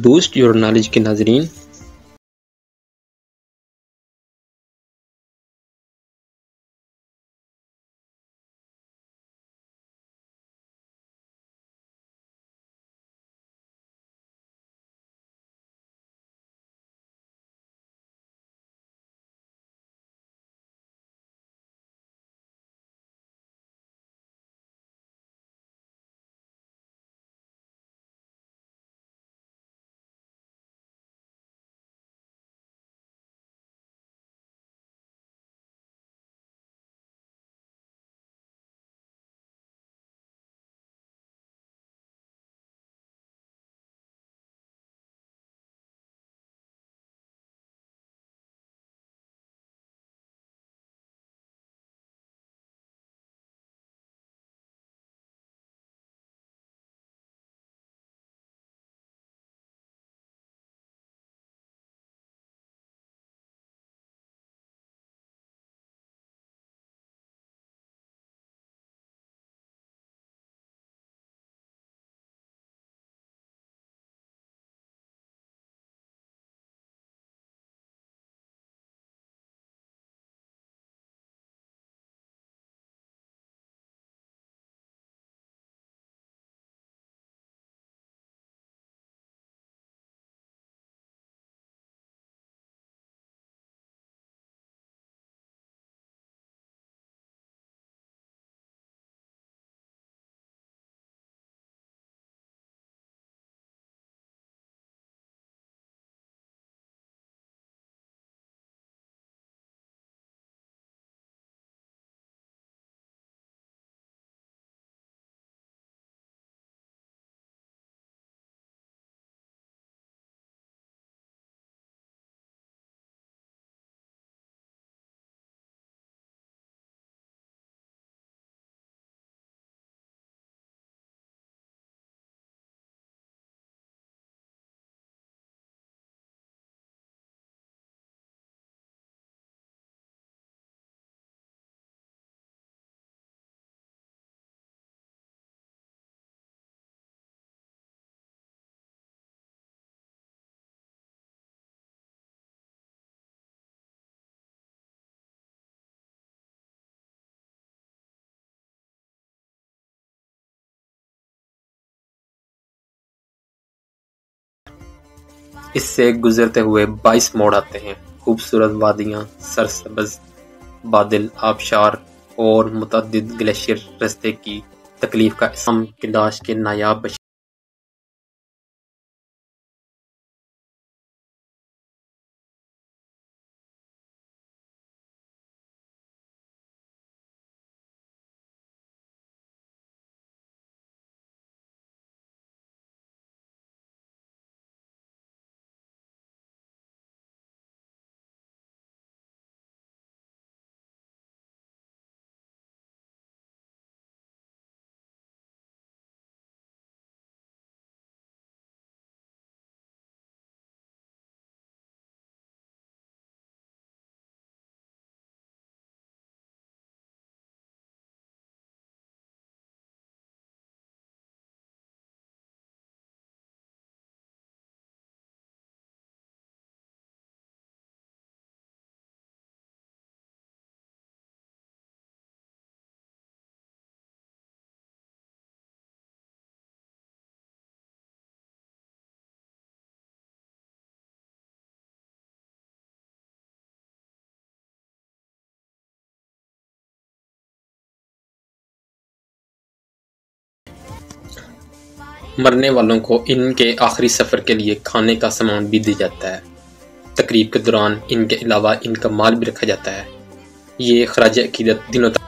Boost your knowledge के नाजरीन, इससे गुजरते हुए 22 मोड़ आते हैं। खूबसूरत वादियाँ, सरसब्ज बादल, आबशार और मुतअद्दिद ग्लेशियर रास्ते की तकलीफ का इसम कैलाश के नायाब बशर मरने वालों को इनके आखिरी सफ़र के लिए खाने का सामान भी दिया जाता है। तकरीब के दौरान इनके अलावा इनका माल भी रखा जाता है। ये खराज अकीदत दिनों तक